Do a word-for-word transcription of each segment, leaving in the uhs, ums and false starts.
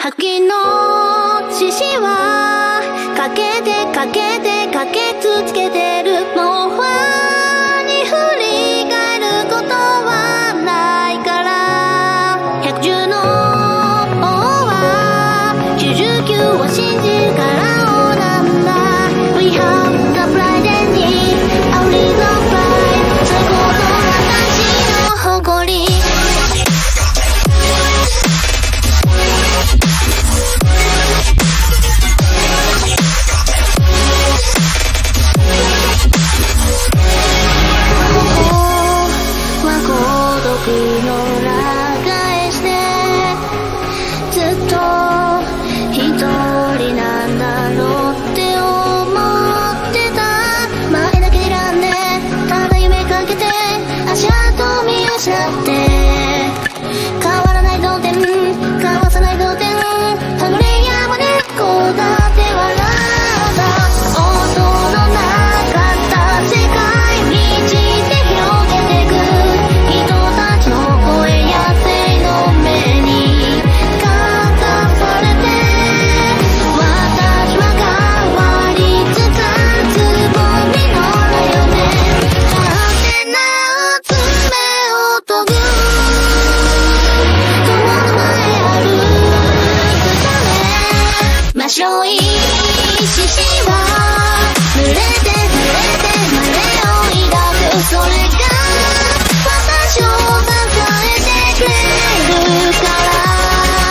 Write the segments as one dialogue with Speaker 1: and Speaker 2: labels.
Speaker 1: 秋の獅子はかけてかけてかけ続けてる。もうファンに振り返ることはないから。ひゃくじゅうの王はきゅうじゅうきゅうを信じるから王なんだ。 We have the pride and need our little pride 最高の私の誇り。白い獅子は濡れて濡れて群れを抱く。それが私を支えてくれるから。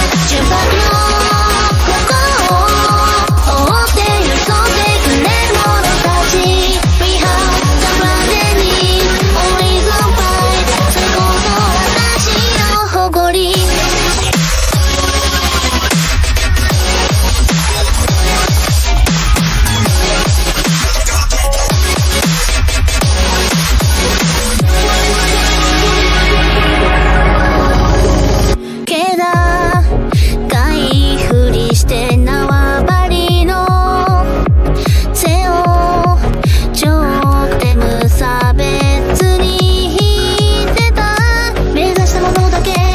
Speaker 1: 純白の心を覆って寄り添ってくれる者たち。 We have the pride and need only the fight 最高の私の誇り。目指したものだけ